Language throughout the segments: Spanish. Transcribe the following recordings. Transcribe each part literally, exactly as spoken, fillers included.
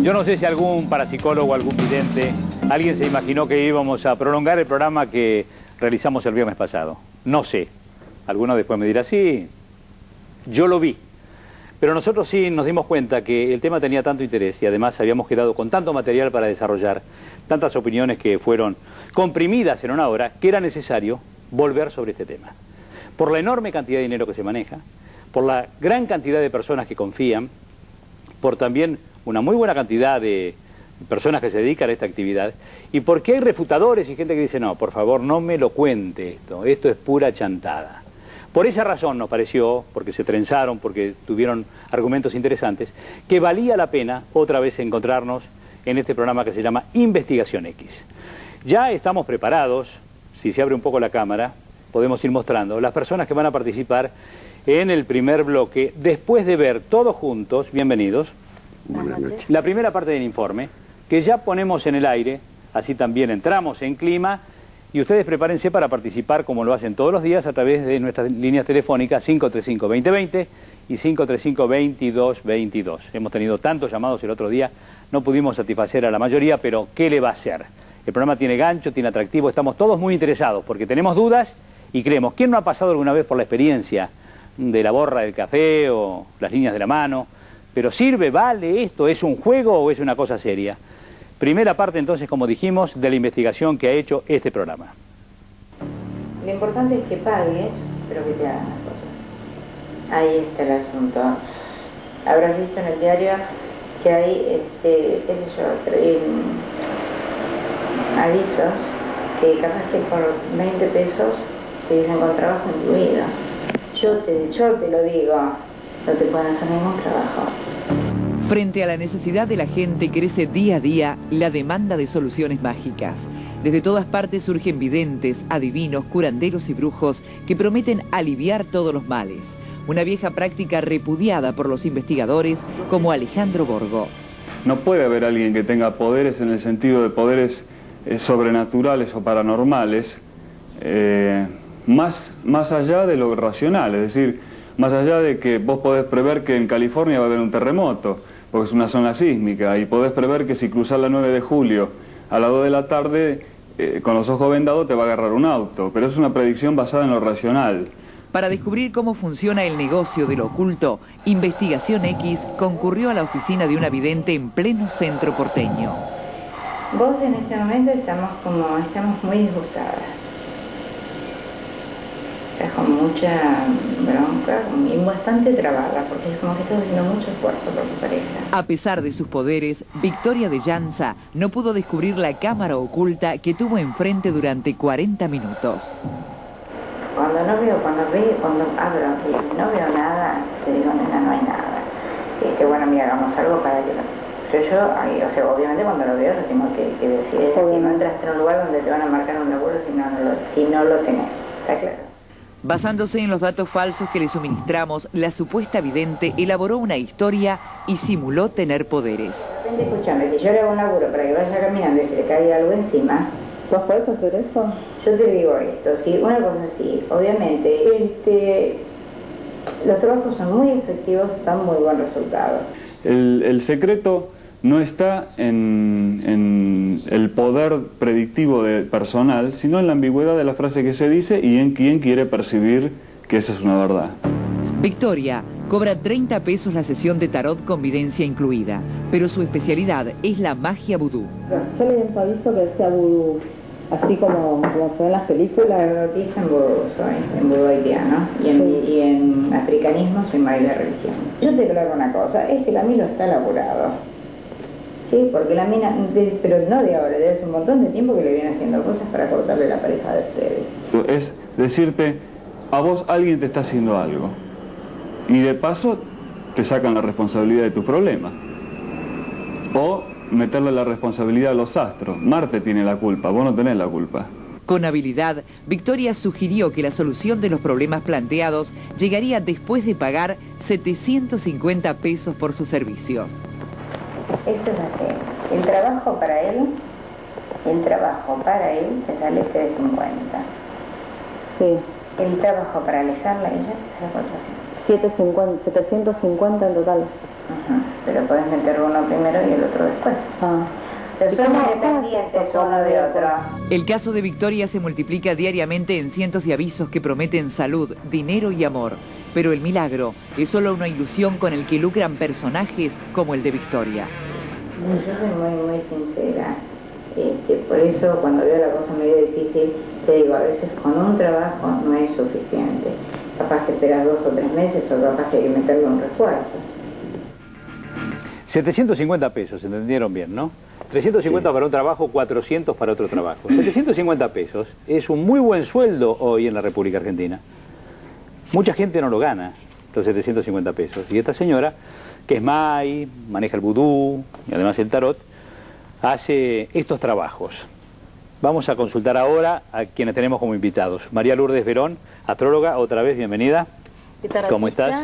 Yo no sé si algún parapsicólogo, algún vidente, alguien se imaginó que íbamos a prolongar el programa que realizamos el viernes pasado. No sé. Alguno después me dirá, sí, yo lo vi. Pero nosotros sí nos dimos cuenta que el tema tenía tanto interés y además habíamos quedado con tanto material para desarrollar, tantas opiniones que fueron comprimidas en una hora, que era necesario volver sobre este tema. Por la enorme cantidad de dinero que se maneja, por la gran cantidad de personas que confían, por también una muy buena cantidad de personas que se dedican a esta actividad, y porque hay refutadores y gente que dice, no, por favor, no me lo cuente esto, esto es pura chantada. Por esa razón nos pareció, porque se trenzaron, porque tuvieron argumentos interesantes, que valía la pena otra vez encontrarnos en este programa que se llama Investigación X. Ya estamos preparados, si se abre un poco la cámara, podemos ir mostrando las personas que van a participar en el primer bloque, después de ver todos juntos, bienvenidos, Buenas noches. La primera parte del informe, que ya ponemos en el aire, así también entramos en clima, y ustedes prepárense para participar como lo hacen todos los días a través de nuestras líneas telefónicas cinco tres cinco, veinte veinte y cinco tres cinco, veintidós veintidós. Hemos tenido tantos llamados el otro día, no pudimos satisfacer a la mayoría, pero ¿qué le va a hacer? El programa tiene gancho, tiene atractivo, estamos todos muy interesados porque tenemos dudas y creemos. ¿Quién no ha pasado alguna vez por la experiencia de la borra del café o las líneas de la mano? Pero sirve, vale esto, ¿es un juego o es una cosa seria? Primera parte entonces, como dijimos, de la investigación que ha hecho este programa. Lo importante es que pagues, pero que te hagan las cosas. Ahí está el asunto. Habrás visto en el diario que hay, este, qué sé yo, eh, avisos que capaz que por veinte pesos te dicen con trabajo incluido. Yo te, yo te lo digo. No te pueden hacer ningún trabajo. Frente a la necesidad de la gente crece día a día la demanda de soluciones mágicas. Desde todas partes surgen videntes, adivinos, curanderos y brujos que prometen aliviar todos los males. Una vieja práctica repudiada por los investigadores como Alejandro Borgo. No puede haber alguien que tenga poderes en el sentido de poderes eh, sobrenaturales o paranormales, eh, más, más allá de lo racional, es decir, más allá de que vos podés prever que en California va a haber un terremoto, porque es una zona sísmica, y podés prever que si cruzás la nueve de julio a las dos de la tarde, eh, con los ojos vendados te va a agarrar un auto, pero es una predicción basada en lo racional. Para descubrir cómo funciona el negocio de lo oculto, Investigación X concurrió a la oficina de una vidente en pleno centro porteño. Vos en este momento estamos como, estamos muy disgustadas. Estás con mucha bronca y bastante trabada, porque es como que estás haciendo mucho esfuerzo por tu pareja. A pesar de sus poderes, Victoria de Llanza no pudo descubrir la cámara oculta que tuvo enfrente durante cuarenta minutos. Cuando no veo, cuando veo, cuando abro y no veo nada, te digo, nena, no hay nada. Y que bueno, mira, hagamos algo para que lo... Pero yo, ahí, o sea, obviamente cuando lo veo lo tengo que, que decir. Es que no entraste en un lugar donde te van a marcar un laburo si no, no lo, si no lo tenés. ¿Está claro? Basándose en los datos falsos que le suministramos, la supuesta vidente elaboró una historia y simuló tener poderes. Escúchame, si yo le hago un laburo para que vaya caminando y se le caiga algo encima, ¿vos podés hacer eso? Yo te digo esto, sí, una cosa así, obviamente, este, los trabajos son muy efectivos, dan muy buen resultado. El, el secreto no está en, en el poder predictivo de personal, sino en la ambigüedad de la frase que se dice y en quién quiere percibir que esa es una verdad. Victoria cobra treinta pesos la sesión de tarot con videncia incluida, pero su especialidad es la magia vudú. Yo le aviso que sea vudú, así como, como se ve en las películas. Lo que hice en vudú, soy en vudú haitiano, y en, sí. y en africanismo soy magia de religión. Yo te aclaro una cosa, es que el amilo está elaborado. Sí, porque la mina, de, pero no de ahora, desde hace un montón de tiempo que le viene haciendo cosas para cortarle la pareja de ustedes. Es decirte, a vos alguien te está haciendo algo, y de paso te sacan la responsabilidad de tu problema. O meterle la responsabilidad a los astros. Marte tiene la culpa, vos no tenés la culpa. Con habilidad, Victoria sugirió que la solución de los problemas planteados llegaría después de pagar setecientos cincuenta pesos por sus servicios. Esto es así. El trabajo para él, el trabajo para él te sale trescientos cincuenta. Sí. El trabajo para alejarla ella te sale cuatrocientos. setecientos cincuenta en total. Ajá. pero podés meter uno primero y el otro después. Ah. O sea, son independientes uno de otro. El caso de Victoria se multiplica diariamente en cientos de avisos que prometen salud, dinero y amor. Pero el milagro es solo una ilusión con el que lucran personajes como el de Victoria. Yo soy muy, muy sincera. Este, por eso cuando veo la cosa medio difícil, te digo, a veces con un trabajo no es suficiente. Capaz que esperas dos o tres meses o capaz que hay que meterle un refuerzo. setecientos cincuenta pesos, ¿entendieron bien, no? trescientos cincuenta sí. Para un trabajo, cuatrocientos para otro trabajo. setecientos cincuenta pesos es un muy buen sueldo hoy en la República Argentina. Mucha gente no lo gana, los setecientos cincuenta pesos. Y esta señora, que es May, maneja el vudú y además el tarot, hace estos trabajos. Vamos a consultar ahora a quienes tenemos como invitados. María Lourdes Verón, astróloga, otra vez, bienvenida. ¿Cómo estás?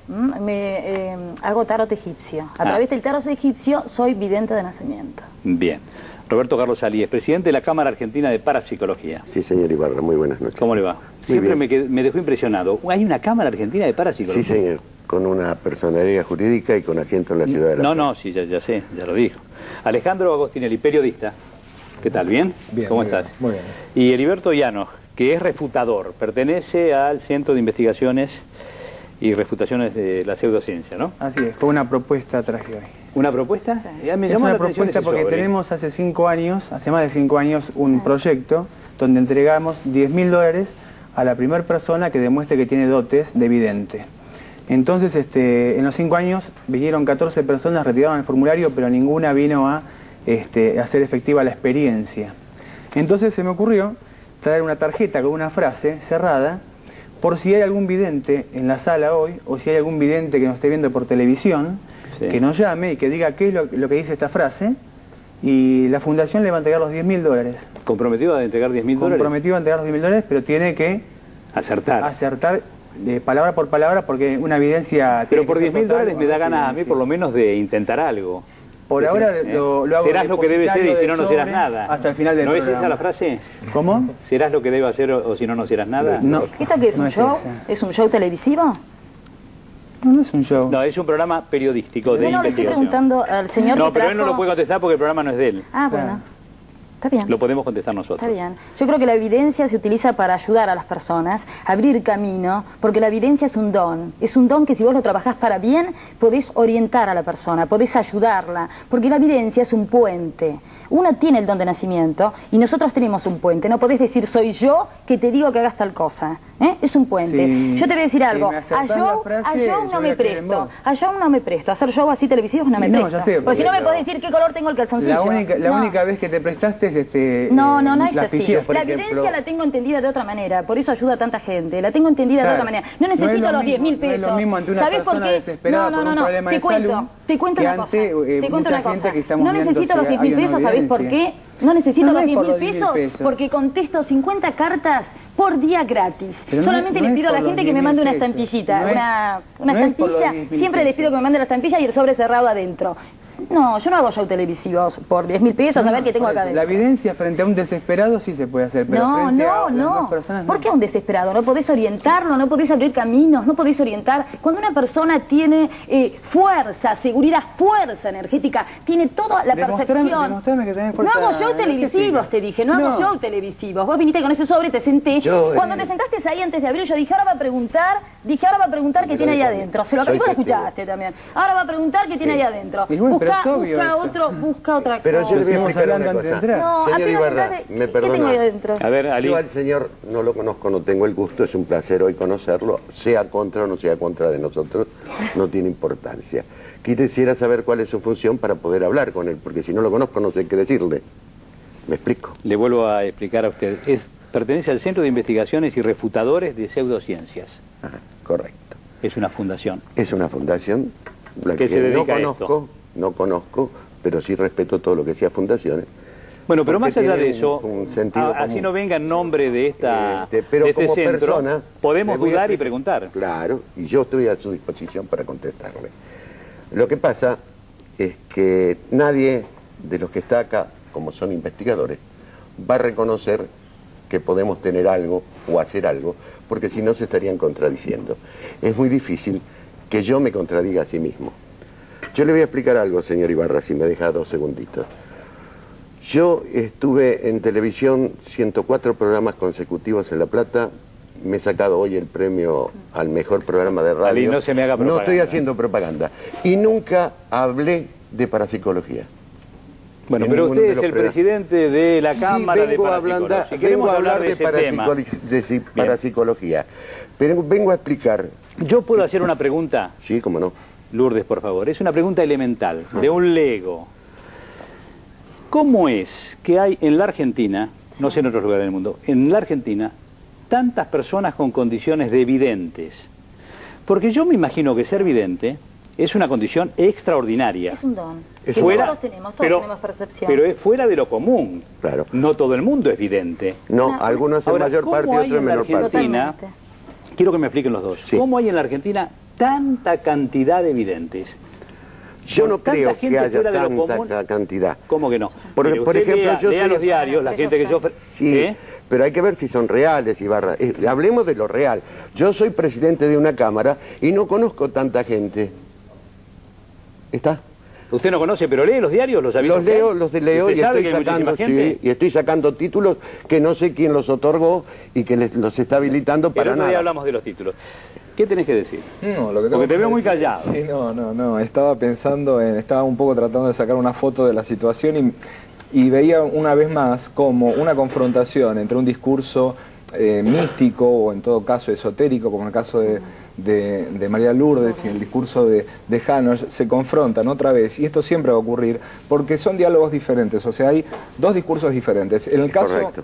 Me, eh, hago tarot egipcio. A ah. través del tarot egipcio soy vidente de nacimiento. Bien. Roberto Carlos Alíes, presidente de la Cámara Argentina de Parapsicología. Sí, señor Ibarra, muy buenas noches. ¿Cómo le va? Muy Siempre me, bien. me dejó impresionado. ¿Hay una Cámara Argentina de Parapsicología? Sí, señor, con una personalidad jurídica y con asiento en la ciudad de La No, Plata. no, sí, ya, ya sé, ya lo dijo. Alejandro Agostinelli, periodista. ¿Qué tal? ¿Bien? Bien. ¿Cómo muy estás? Bien, muy bien. Y Heriberto Llanos, que es refutador, pertenece al Centro de Investigaciones y Refutaciones de la Pseudociencia, ¿no? Así es, fue una propuesta traje hoy. ¿Una propuesta? Sí. Ya me Es llamó una la atención propuesta ese porque sobre. tenemos hace cinco años, hace más de cinco años, un Sí. proyecto donde entregamos diez mil dólares a la primera persona que demuestre que tiene dotes de vidente. Entonces, este, en los cinco años vinieron catorce personas, retiraron el formulario, pero ninguna vino a este, hacer efectiva la experiencia. Entonces se me ocurrió traer una tarjeta con una frase cerrada, por si hay algún vidente en la sala hoy, o si hay algún vidente que nos esté viendo por televisión, Sí. que nos llame y que diga qué es lo, lo que dice esta frase, y la fundación le va a entregar los diez mil dólares. ¿Comprometido a entregar diez mil dólares? Comprometido a entregar los diez mil dólares, pero tiene que Acertar. acertar de palabra por palabra, porque una evidencia... Pero tiene por que ser diez mil total, dólares me da o ganas a mí evidencia. por lo menos de intentar algo. Por Es ahora decir, lo, lo hago serás lo que debe ser y depositario si no, del no serás sobre nada. hasta el final del ¿No es programa. esa la frase? ¿Cómo? ¿Serás lo que debe hacer o, o si no, no serás nada? No. ¿Esto qué es, No un es show? esa. ¿Es un show televisivo? No, no es un show. No, es un programa periodístico de No, no, le estoy investigación. preguntando al señor No, que pero él no trajo- lo puede contestar porque el programa no es de él. Ah, Claro. bueno. Está bien. Lo podemos contestar nosotros. Está bien. Yo creo que la evidencia se utiliza para ayudar a las personas, abrir camino, porque la evidencia es un don. Es un don que si vos lo trabajás para bien, podés orientar a la persona, podés ayudarla, porque la evidencia es un puente. Uno tiene el don de nacimiento y nosotros tenemos un puente. No podés decir, soy yo que te digo que hagas tal cosa. ¿Eh? Es un puente. Sí, yo te voy a decir si algo. me A acertás la show, frase, a show yo no voy me a creer en presto. vos. A show no me presto. A hacer show así televisivos no me Y no, presto. ya sé, porque si no me porque podés no. decir qué color tengo el calzoncillo. La única, la No. única vez que te prestaste es este... No, no, no eh, es la así. ficha, por La ejemplo. evidencia la tengo entendida de otra manera, por eso ayuda a tanta gente. La tengo entendida Claro. de otra manera. No No es necesito lo los diez mil mismo- no es pesos. lo mismo ante una ¿Sabés por persona qué? desesperada No, no, por no, un no. problema Te de cuento, salud te cuento que una cosa. ante, eh, Te cuento mucha una gente cosa. que estamos No viendo necesito si los diez mil hay una pesos, ¿sabés por evidencia. qué? No necesito No, no los es diez por mil los diez mil pesos pesos. porque contesto cincuenta cartas por día gratis. Pero no- Solamente no les es pido a la por los gente que diez me mil mande una pesos. estampillita. No es- una una no es por los estampilla. diez mil Siempre les pesos. pido que me manden la estampilla y el sobre cerrado adentro. No, yo no hago show televisivos por diez mil pesos, a ver qué tengo acá La adentro. evidencia frente a un desesperado sí se puede hacer, pero No, frente a no, las no. dos personas ¿Por no. qué a un desesperado? No podés orientarlo, no podés abrir caminos, no podés orientar. Cuando una persona tiene eh, fuerza, seguridad, fuerza energética, tiene toda la Demostrame- percepción. demostrame que tenés No fuerza hago show energética. televisivos, te dije, no, No. hago show televisivos. Vos viniste con ese sobre, te senté. Yo, eh, Cuando te sentaste ahí antes de abrir, yo dije, ahora va a preguntar, dije, ahora va a preguntar qué Yo tiene ahí también. adentro. Se lo Soy acabo, vos lo testigo. escuchaste también. Ahora va a preguntar qué tiene ahí adentro. Y bueno, pero busca, es obvio busca eso. otro, busca otra Pero cosa. yo le voy a Estamos explicar hablando una antes de cosa. entrar. No, Señor apenas Ibarra, entraste, me ¿qué tengo ahí perdona. adentro? A ver, Ali. Yo al señor no lo conozco, no tengo el gusto, es un placer hoy conocerlo, sea contra o no sea contra de nosotros, no tiene importancia. Quisiera saber cuál es su función para poder hablar con él, porque si no lo conozco no sé qué decirle. ¿Me explico? Le vuelvo a explicar a usted. Es, pertenece al Centro de Investigaciones y Refutadores de Pseudociencias. Ajá, correcto. Es una fundación. Es una fundación, la ¿Qué que se no dedica a esto? conozco, no conozco, pero sí respeto todo lo que sea fundaciones. Bueno, pero Porque más allá tiene de un- eso, un sentido a- así común. no venga en nombre de, esta, Este, pero de este como centro, persona, podemos le voy a dudar y explicar. preguntar. Claro, y yo estoy a su disposición para contestarle. Lo que pasa es que nadie de los que está acá, como son investigadores, va a reconocer que podemos tener algo o hacer algo, porque si no se estarían contradiciendo. Es muy difícil que yo me contradiga a sí mismo. Yo le voy a explicar algo, señor Ibarra, si me deja dos segunditos. Yo estuve en televisión ciento cuatro programas consecutivos en La Plata. Me he sacado hoy el premio al mejor programa de radio. Ali, no se me haga propaganda. No estoy haciendo propaganda. Y nunca hablé de parapsicología. Bueno, pero usted es el presidente de la Cámara de Parapsicología. Si vengo a hablar de, de, parapsicolo de parapsicología. Pero vengo a explicar... ¿Yo puedo hacer una pregunta? Sí, cómo no. Lourdes, por favor. Es una pregunta elemental, de un lego. ¿Cómo es que hay en la Argentina, no sé en otros lugares del mundo, en la Argentina, tantas personas con condiciones de videntes? Porque yo me imagino que ser vidente es una condición extraordinaria. Es un don. Es que fuera, todos tenemos, todos pero, tenemos percepción. Pero es fuera de lo común. Claro. No todo el mundo es vidente. No, no. Algunos en mayor parte y otros en menor parte. Quiero que me expliquen los dos. Sí. ¿Cómo hay en la Argentina tanta cantidad de videntes? Yo no creo que haya tanta cantidad. ¿Cómo que no? Por, Mire, por ejemplo, lea, yo lea soy... los diarios, la gente que yo... Sí, ¿eh? Pero hay que ver si son reales, Ibarra. Eh, hablemos de lo real. Yo soy presidente de una cámara y no conozco tanta gente. ¿Está? Usted no conoce, pero lee los diarios, los avisos. Los leo, los de leo y estoy, sacando, sí, y estoy sacando títulos que no sé quién los otorgó y que les, los está habilitando para nada. Hoy hablamos de los títulos. ¿Qué tenés que decir? No, lo que Porque te veo muy decir, callado. Sí, no, no, no. Estaba pensando en, estaba un poco tratando de sacar una foto de la situación y, y veía una vez más como una confrontación entre un discurso eh, místico o en todo caso esotérico, como en el caso de, de, de María Lourdes y el discurso de, de Janosch, se confrontan otra vez, y esto siempre va a ocurrir porque son diálogos diferentes, o sea, hay dos discursos diferentes. En el caso Correcto.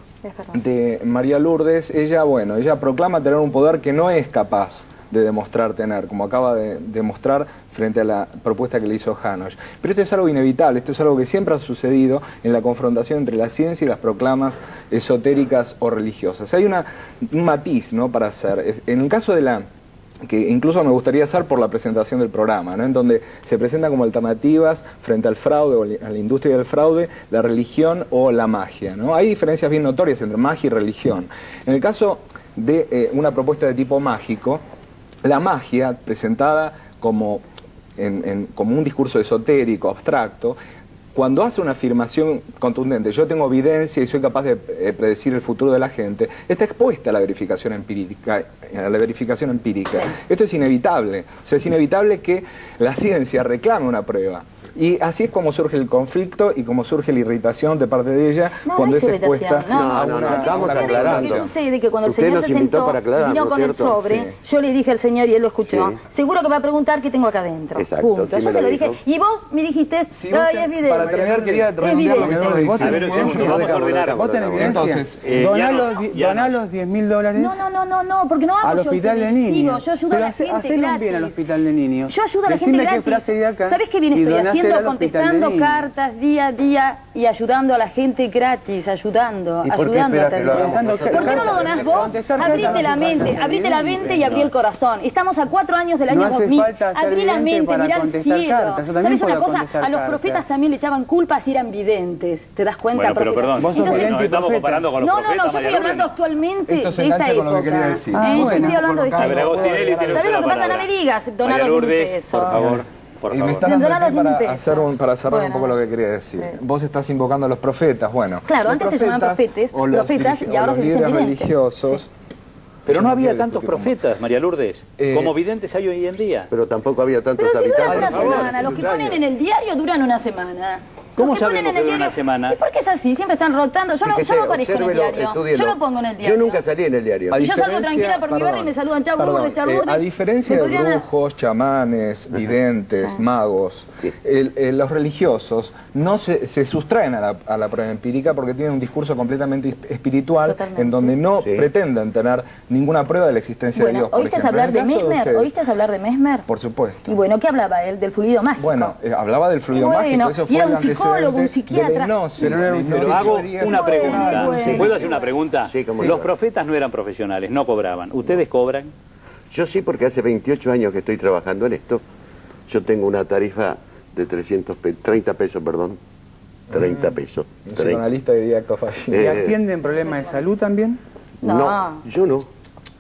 de María Lourdes, ella, bueno, ella proclama tener un poder que no es capaz de demostrar tener, como acaba de demostrar frente a la propuesta que le hizo Janosch. Pero esto es algo inevitable, esto es algo que siempre ha sucedido en la confrontación entre la ciencia y las proclamas esotéricas o religiosas. Hay una, un matiz, ¿no?, para hacer. En el caso de la... que incluso me gustaría hacer por la presentación del programa, ¿no?, en donde se presentan como alternativas frente al fraude o a la industria del fraude, la religión o la magia, ¿no? Hay diferencias bien notorias entre magia y religión. En el caso de eh, una propuesta de tipo mágico, la magia, presentada como, en, en, como un discurso esotérico, abstracto, cuando hace una afirmación contundente, yo tengo evidencia y soy capaz de eh, predecir el futuro de la gente, está expuesta a la verificación empírica. A la verificación empírica. Sí. Esto es inevitable. O sea, es inevitable que la ciencia reclame una prueba. Y así es como surge el conflicto y como surge la irritación de parte de ella no, cuando no es expuesta no, a no, una... no, estamos aclarando. Lo que sucede que cuando el Usted señor nos se invitó sentó para aclarar, y vino ¿no con el cierto? sobre, Sí. yo le dije al señor y él lo escuchó, Sí. seguro que va a preguntar qué tengo acá adentro. Exacto, punto. sí Yo me se lo lo dije, dijo. y vos me dijiste, Sí, ay, te- es video. para terminar quería redondear lo que estaba Vos diciendo. A ver, un segundo, Lo vamos a dejamos, ordenar. lo ¿Vos tenés dejamos. evidencia? Entonces, eh, doná ya no, los, di- ya doná no. los diez mil dólares No, no, no, no, no, porque no hago al yo hospital de televisivo, niños. yo ayudo Pero a la hace- gente hacelo gratis. bien al hospital de niños. Yo ayudo a la Decime gente qué gratis. frase de acá ¿Sabés qué bien y estoy donásela haciendo? al hospital de Contestando niños. cartas día a día y ayudando a la gente gratis, ayudando, ¿Y por qué ayudando a esperás que lo hagamos atender. nosotros? ¿Por qué no lo donás vos? Contestar Abrite cartas la no hace mente, falta abrite ser la vidente. mente y abrí el corazón. Estamos a cuatro años del año No hace dos mil. falta ser Abrí la vidente mente, para mirá al contestar cielo. cartas. Yo también ¿Sabes una puedo cosa? contestar A los cartas. profetas también le echaban culpas si eran videntes. ¿Te das cuenta? Bueno, pero profeta? perdón, Vos sos Entonces, vidente nos y estamos profeta. comparando con los no, no, profetas, no, yo María estoy hablando Lourdes. actualmente Esto se de esta engancha con lo que época. quería decir. ¿Eh? Ah, Yo bueno. estoy hablando de esta A ver, época. Agostinelli tiene ¿Sabes usted lo que la pasa? No palabra. me digas, donar María los mil Lourdes, pesos. por favor, por Y me favor. está Donar dando los tiempo mil para, pesos. hacer un, para cerrar Bueno. un poco lo que quería decir. Sí. Vos estás invocando a los profetas, bueno. Claro, los antes se llamaban profetes, o los profetas, dirige- y ahora o se los dicen líderes videntes. religiosos. Sí. Pero Yo no no había quiero tantos discutir con profetas, María Lourdes, Eh, como videntes hay hoy en día. Pero tampoco había tantos Pero si duran habitantes. una por favor, semana, los que ponen en el diario duran una semana. ¿Cómo Los que ponen sabemos en el que dura una diario- semana? ¿Y por qué es así? Siempre están rotando. Yo, no, Fíjese, yo no aparezco en el obsérvelo, diario. estúdielo. Yo no pongo en el diario. Yo nunca salí en el diario. A Y yo salgo diferencia- tranquila por mi barrio y me saludan, chau, Lourdes, chau, Lourdes. a diferencia Me de podrían- brujos, chamanes, videntes, Sí. magos, Sí. el- el- los religiosos no se, se sustraen a la, a la prueba empírica porque tienen un discurso completamente esp- espiritual Totalmente. en donde no Sí. pretenden tener ninguna prueba de la existencia de Bueno, Dios. por ¿oíste ejemplo. hablar En de el caso Mesmer? ustedes, ¿Oíste hablar de Mesmer? Por supuesto. Y bueno, ¿qué hablaba él? Del fluido mágico. Bueno, eh, hablaba del fluido Y bueno, mágico, eso y fue era el un psicólogo, un antecedente psiquiatra. de la hipnosis. Pero no era un Sí, Pero sí, hago teoría una que- pregunta. bueno. ¿Puedo hacer una pregunta? Sí, cómo Los no. profetas no eran profesionales, no cobraban. ¿Ustedes cobran? Yo sí, porque hace veintiocho años que estoy trabajando en esto. Yo tengo una tarifa de trescientos pe- treinta pesos, perdón. treinta pesos. Un treinta. psicoanalista diría acto fallido. ¿Y Eh, atienden problemas de salud también? No. No, yo no.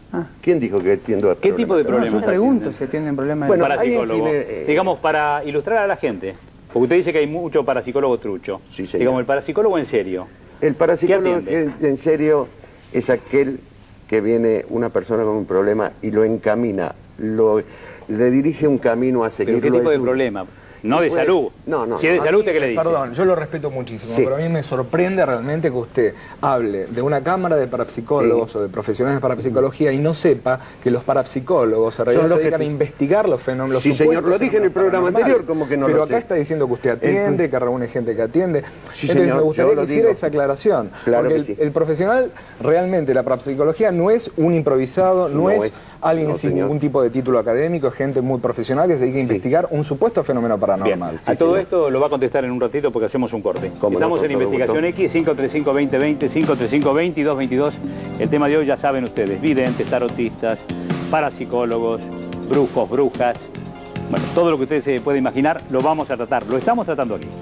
Ah. ¿Quién dijo que atiendo a ¿Qué tipo de problemas? No, yo pregunto si tienen problemas bueno, de parapsicólogo. Hay, eh, Digamos, para ilustrar a la gente, porque usted dice que hay mucho parapsicólogo trucho. Sí, señor. Digamos, el parapsicólogo en serio. El parapsicólogo ¿Qué en, en serio es aquel que viene una persona con un problema y lo encamina, lo, le dirige un camino a seguir. ¿Pero qué tipo de problema? No de Pues, salud. no, no, Si es de no. salud, ¿usted qué le dice? Perdón, yo lo respeto muchísimo, Sí. pero a mí me sorprende realmente que usted hable de una cámara de parapsicólogos Sí. o de profesionales de parapsicología y no sepa que los parapsicólogos en realidad Son se los que- dedican a investigar los fenómenos. Sí, los señor, supuestos lo dije en el fenómenos programa paranormales. anterior, como que no Pero lo acá sé. está diciendo que usted atiende, que reúne gente que atiende. Sí, Entonces señor, me gustaría yo lo que hiciera digo. esa aclaración. Claro porque que el, sí. el profesional, realmente, la parapsicología no es un improvisado, no, No es, es. alguien No, sin señor. ningún tipo de título académico, es gente muy profesional que se dedica a investigar un supuesto fenómeno Bien, paranormal. a Sí, todo señor. esto lo va a contestar en un ratito porque hacemos un corte. Cómo no, Estamos con en todo Investigación gusto. X, cinco tres cinco, veinte veinte, cinco tres cinco, veintidós veintidós. El tema de hoy ya saben ustedes, videntes, tarotistas, parapsicólogos, brujos, brujas. Bueno, todo lo que ustedes se puede imaginar lo vamos a tratar, lo estamos tratando aquí.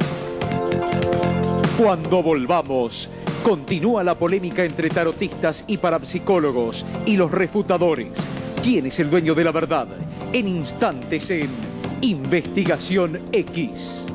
Cuando volvamos, continúa la polémica entre tarotistas y parapsicólogos y los refutadores. ¿Quién es el dueño de la verdad? En instantes en Investigación X.